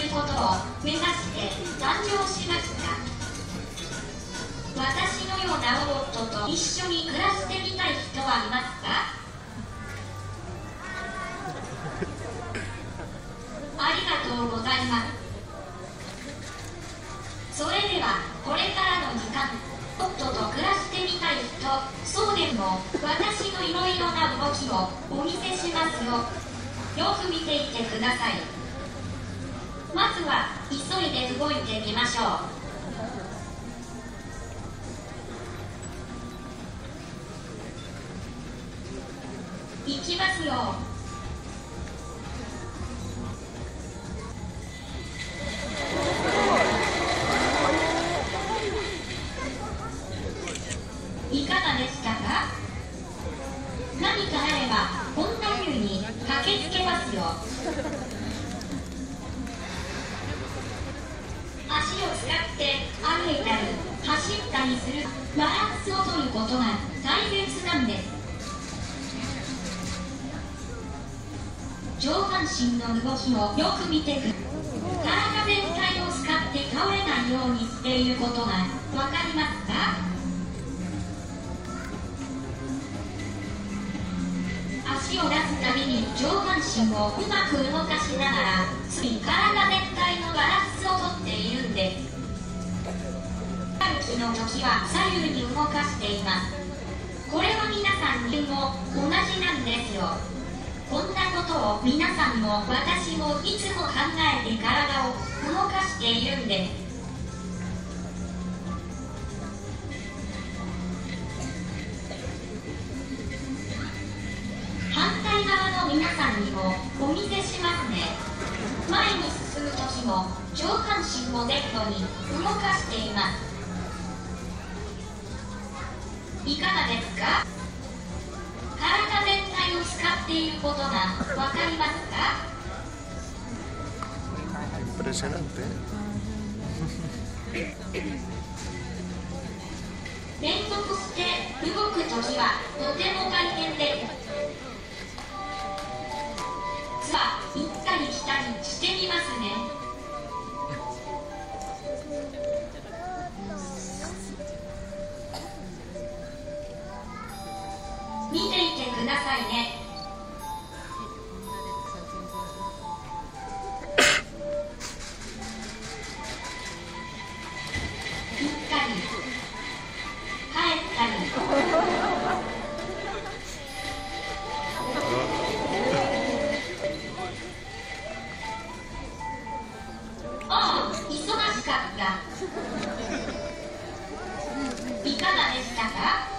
ることを目指して誕生しました。私のようなロボットと一緒に暮らしてみたい人はいますか？ありがとうございます。それではこれからの時間、ロボットと暮らしてみたい人、そうでも私のいろいろな動きをお見せしますよ。よく見ていてください。まずは急いで動いてみましょう。いきますよ。いかがでしたか？何かあればこんな風に駆けつけますよ。足を使って歩いたり走ったりするバランスを取ることが大切なんです。上半身の動きをよく見てください。体全体を使って倒れないようにしていることがわかりますか？足を出すたびに上半身をうまく動かしながらつい体全体のバランスをとっているんです。歩きの時は左右に動かしています。これは皆さんにも同じなんですよ。こんなことを皆さんも私もいつも考えて体を動かしているんです。反対側の皆さんにもお見せしますね。前に進む時も上半身をネットに動かしています。いかがですか？体全体を使っていることがわかりますか？ Impresionante. 連続して動くときはとても大変です。さあ、行ったり来たりしてみますね。見ていてくださいね。行ったり帰ったり。ああ、忙しかった。いかがでしたか？